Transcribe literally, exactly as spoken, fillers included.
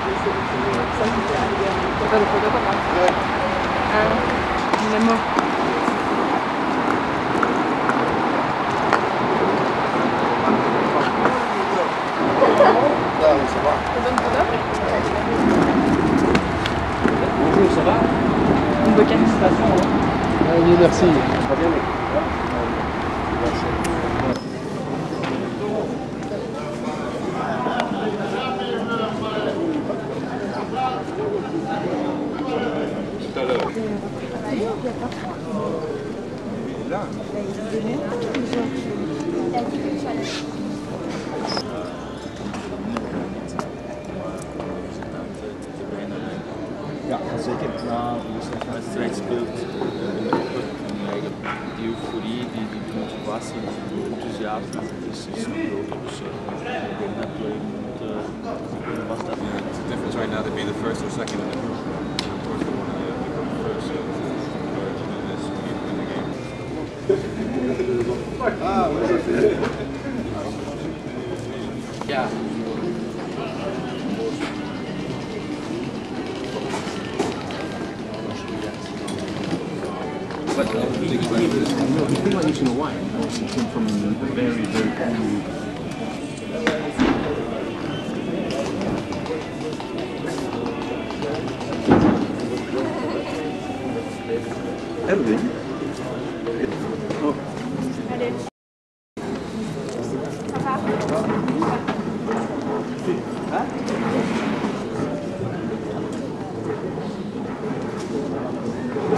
T'as pas de photo comme moi? Ouais. Ah, une mémo. Là, oui, ça va. T'as bonne photo? Bonjour, ça va? Une bouquet. Félicitations. Ah, oui, merci. Très bien, mec. Tout à l'heure. Là. Ja, zeker. Na de wedstrijd speelt in de groep die euforie, die, die motivatie, die enthousiasme is, is groot. Dus uh, ik denk dat we moeten kunnen vaststellen. It's a difference right now to be the first or second in the group. And of course, we want to become the first. So, uh, to do this, we need to win the game. Ah, oui, ça fait. Ja. But uh, he, he, he, no, he's been like this in a while. He came from a very, very cool. Erwin? Oh. Allez. Ça va? Hein?